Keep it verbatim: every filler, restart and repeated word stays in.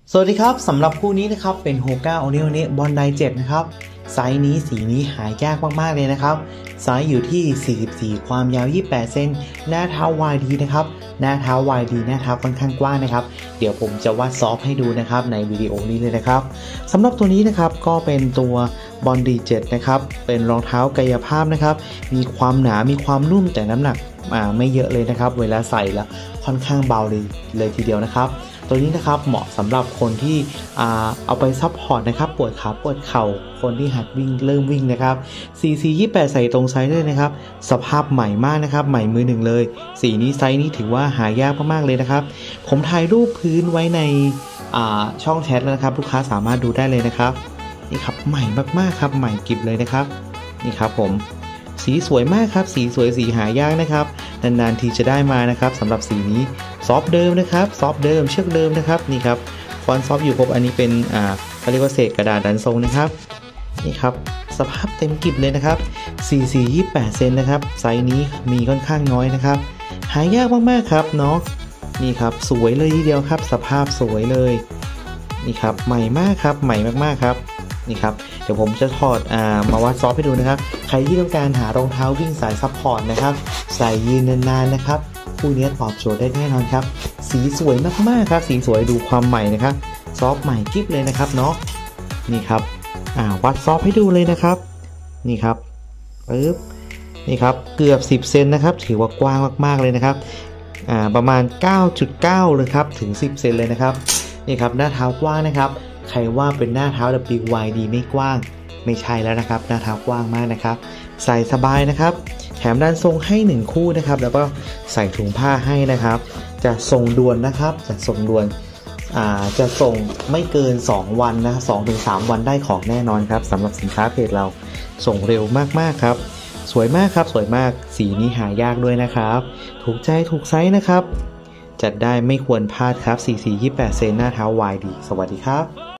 สวัสดีครับสำหรับคู่นี้นะครับเป็นโฮก้าโอเนโอเนะบอนไดเจ็ดนะครับไซส์นี้สีนี้หายากมากๆเลยนะครับไซส์อยู่ที่สี่สิบสี่ความยาวยี่สิบแปดเซนหน้าเท้าวายดีนะครับหน้าเท้าวายดีหน้าเท้าค่อนข้างกว้างนะครับเดี๋ยวผมจะวาดซอฟให้ดูนะครับในวิดีโอนี้เลยนะครับสำหรับตัวนี้นะครับก็เป็นตัวบอนดีเจ็ดนะครับเป็นรองเท้ากายภาพนะครับมีความหนามีความนุ่มแต่น้ำหนักไม่เยอะเลยนะครับเวลาใส่แล้วค่อนข้างเบาเลยเลยทีเดียวนะครับตัวนี้นะครับเหมาะสำหรับคนที่เอาไปซัพพอร์ตนะครับปวดขาปวดเข่าคนที่หัดวิ่งเริ่มวิ่งนะครับซีซียี่สิบแปดใส่ตรงไซส์เลยนะครับสภาพใหม่มากนะครับใหม่มือหนึ่งเลยสีนี้ไซส์นี้ถือว่าหายากมากๆเลยนะครับผมถ่ายรูปพื้นไว้ในช่องแชทแล้วนะครับลูกค้าสามารถดูได้เลยนะครับนี่ครับใหม่มากๆครับใหม่กริบเลยนะครับนี่ครับผมสีสวยมากครับสีสวยสีหายากนะครับนานๆทีจะได้มานะครับสำหรับสีนี้ซอฟเดิมนะครับซอฟเดิมเชือกเดิมนะครับนี่ครับฟอนต์ซอฟอยู่ครบอันนี้เป็นอ่าเขาเรียกว่าเศษกระดาษดันทรงนะครับนี่ครับสภาพเต็มกริบเลยนะครับสี่สิบสี่ ยี่สิบแปดเซนนะครับไซส์นี้มีค่อนข้างน้อยนะครับหายากมากๆครับเนาะนี่ครับสวยเลยทีเดียวครับสภาพสวยเลยนี่ครับใหม่มากครับใหม่มากๆครับนี่ครับเดี๋ยวผมจะถอดอ่ามาวัดซอฟให้ดูนะครับใครที่ต้องการหารองเท้าวิ่งสายซัพพอร์ตนะครับใส่ยืนนานๆนะครับคู่นี้ตอบโจทย์ได้แน่นอนครับสีสวยมากๆครับสีสวยดูความใหม่นะครับซอฟใหม่กิ๊บเลยนะครับเนาะนี่ครับอ่าวัดซอฟให้ดูเลยนะครับนี่ครับปึ๊บนี่ครับเกือบสิบเซนนะครับถือว่ากว้างมากๆเลยนะครับอ่าประมาณ เก้าจุดเก้า เลยครับถึงสิบเซนเลยนะครับนี่ครับหน้าเท้ากว้างนะครับใครว่าเป็นหน้าเท้า ดับเบิลยู วาย ดี ไม่กว้างไม่ใช่แล้วนะครับหน้าเท้ากว้างมากนะครับใส่สบายนะครับแถมด้านทรงให้หนึ่งคู่นะครับแล้วก็ใส่ถุงผ้าให้นะครับจะส่งด่วนนะครับจะส่งด่วนอ่าจะส่งไม่เกินสองวันนะ สองถึงสาม วันได้ของแน่นอนครับสำหรับสินค้าเพจเราส่งเร็วมากๆครับสวยมากครับสวยมากสีนี้หายากด้วยนะครับถูกใจถูกไซส์นะครับจัดได้ไม่ควรพลาดครับสี่สิบสี่ ยี่สิบแปดเซนหน้าเท้าวายดีสวัสดีครับ